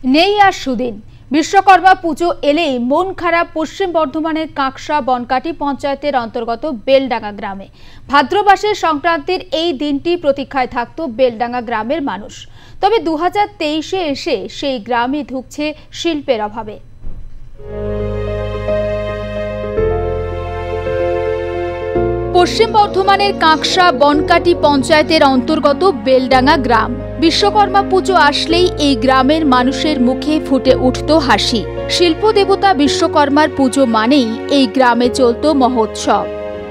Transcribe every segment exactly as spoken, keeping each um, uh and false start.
নেই আর সুদিন। বিশ্বকর্মা পুজো এলেই মন খারাপ পশ্চিম বর্ধমানের কাঁকসা বনকাটি পঞ্চায়েতের অন্তর্গত বেলডাঙ্গা গ্রামে। ভাদ্র মাসের সংক্রান্তির এই দিনটি প্রতীক্ষায় থাকত বেলডাঙ্গা গ্রামের মানুষ। তবে দু হাজার তেইশে এসে সেই গ্রামে ধুঁকছে শিল্পের অভাবে। পশ্চিম বর্ধমানের কাঁকসা বনকাটি পঞ্চায়েতের অন্তর্গত বেলডাঙ্গা গ্রাম। বিশ্বকর্মা পুজো আসলেই এই গ্রামের মানুষের মুখে ফুটে উঠত হাসি। শিল্প দেবতা বিশ্বকর্মার পুজো মানেই এই গ্রামে চলত মহোৎসব।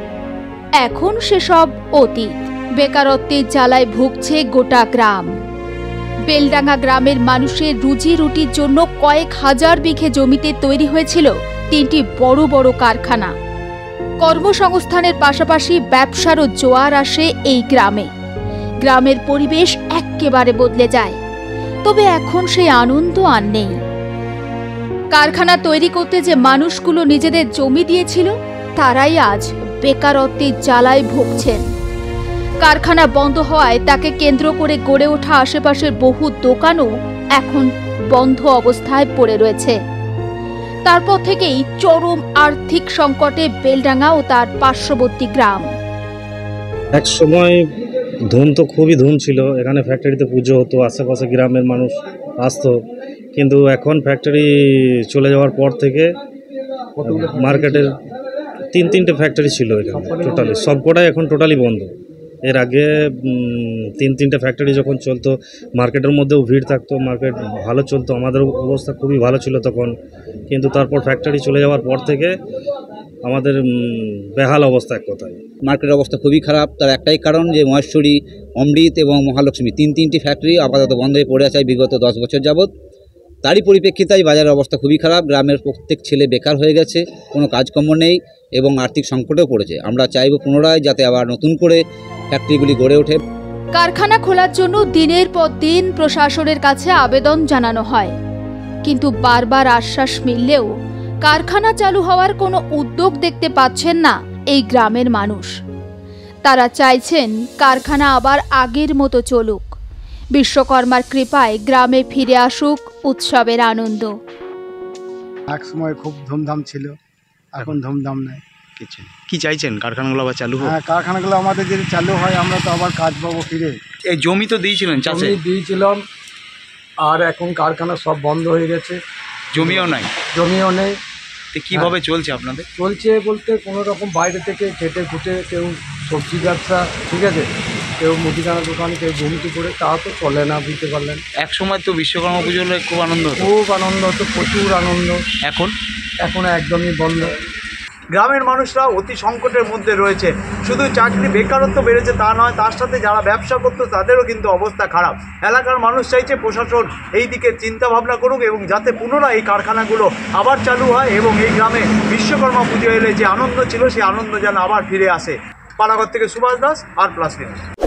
এখন সেসব অতীত। বেকারত্বের জ্বালায় ভুগছে গোটা গ্রাম। বেলডাঙ্গা গ্রামের মানুষের রুজি রুটির জন্য কয়েক হাজার বিঘে জমিতে তৈরি হয়েছিল তিনটি বড় বড় কারখানা। কর্মসংস্থানের পাশাপাশি ব্যবসারও জোয়ার আসে এই গ্রামে। গ্রামের পরিবেশ একেবারে বদলে যায়। তবে এখন সেই আনন্দ আর নেই। কারখানা তৈরি করতে যে মানুষগুলো নিজেদের জমি দিয়েছিল তারাই আজ বেকারত্বের জ্বালায় ভুগছেন। কারখানা বন্ধ হওয়ায় তাকে কেন্দ্র করে গড়ে ওঠা আশেপাশের বহু দোকানও এখন বন্ধ অবস্থায় পড়ে রয়েছে। তারপর থেকেই চরম আর্থিক সংকটে বেলডাঙ্গা ও তার পার্শ্ববর্তী গ্রাম। এক সময় ধুম তো খুবই ধুম ছিল, এখানে ফ্যাক্টরিতে পুজো হতো, আশেপাশে গ্রামের মানুষ আসতো। কিন্তু এখন ফ্যাক্টরি চলে যাওয়ার পর থেকে মার্কেটের তিন তিনটে ফ্যাক্টরি ছিল এখানে, টোটালি সবকটাই এখন টোটালি বন্ধ। এর আগে তিন তিনটে ফ্যাক্টরি যখন চলতো মার্কেটের মধ্যেও ভিড় থাকতো, মার্কেট ভালো চলতো, আমাদের অবস্থা খুবই ভালো ছিল তখন। কিন্তু তারপর ফ্যাক্টরি চলে যাওয়ার পর থেকে আমাদের বেহাল অবস্থা। এক কথায় মার্কেটের অবস্থা খুবই খারাপ। তার একটাই কারণ যে মহেশ্বরী, অমৃত এবং মহালক্ষ্মী তিন তিনটি ফ্যাক্টরি আপাতত বন্ধ হয়ে পড়ে আছে বিগত দশ বছর যাবৎ। তারই পরিপ্রেক্ষিতে বাজারের অবস্থা খুবই খারাপ। গ্রামের প্রত্যেক ছেলে বেকার হয়ে গেছে, কোনো কাজকর্ম নেই এবং আর্থিক সংকটেও পড়েছে। আমরা চাইব পুনরায় যাতে আবার নতুন করে ফ্যাক্টরিগুলি গড়ে ওঠে। কারখানা খোলার জন্য দিনের পর দিন প্রশাসনের কাছে আবেদন জানানো হয়, কিন্তু বারবার আশ্বাস মিললেও কারখানা চালু হওয়ার কোনো উদ্যোগ দেখতে পাচ্ছেন না এই গ্রামের মানুষ। তারা চাইছেন কারখানা আবার আগের মতো চলুক। বিশ্বকর্মার কৃপায় গ্রামে ফিরে আসুক উৎসবের আনন্দ। এক সময় খুব ধুমধাম ছিল, এখন ধুমধাম নাই। কি চাইছেন কারখানাগুলো আবার চালু হোক? হ্যাঁ, কারখানাগুলো আমাদের যদি চালু হয় আমরা তো আবার কাজ পাবো ফিরে। এই জমি তো দিয়েছিলেন চাষে? জমি দিয়েছিলাম, আর এখন কারখানা সব বন্ধ হয়ে গেছে, জমিও নাই। জমিও নেই। তো কীভাবে চলছে আপনাদের? চলছে বলতে কোনো রকম বাইরে থেকে খেটে খুঁটে, কেউ সবজি ব্যবসা, ঠিক আছে, কেউ মুদিখানা দোকান, কেউ জমিতে করে, তা তো চলে না, বুঝতে পারলেন। এক সময় তো বিশ্বকর্মা পুজো হলে খুব আনন্দ হতো। খুব আনন্দ হতো, প্রচুর আনন্দ। এখন এখন একদমই বন্ধ। গ্রামের মানুষরা অতি সংকটের মধ্যে রয়েছে। শুধু চাকরি বেকারত্ব বেড়েছে তা নয়, তার সাথে যারা ব্যবসা করতো তাদেরও কিন্তু অবস্থা খারাপ। এলাকার মানুষ চাইছে প্রশাসন এই দিকে চিন্তা ভাবনা করুক এবং যাতে পুনরায় এই কারখানাগুলো আবার চালু হয় এবং এই গ্রামে বিশ্বকর্মা পুজো এলে যে আনন্দ ছিল সেই আনন্দ যেন আবার ফিরে আসে। পানাগড় থেকে Subhash Das, R plus news.